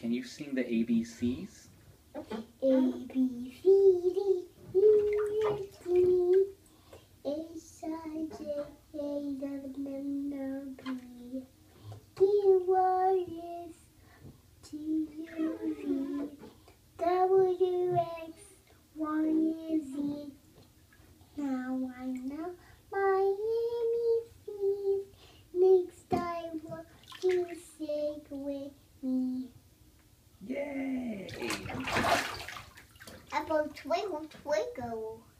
Can you sing the ABCs? A, B, C, D, E, F, G, H, I, J, K, L, M, N, O, P, Q, R, S, T, U, V, W, X, Y, Z. Now I know my ABCs. Next time, will you sing with me? Yay! Apple twinkle twinkle.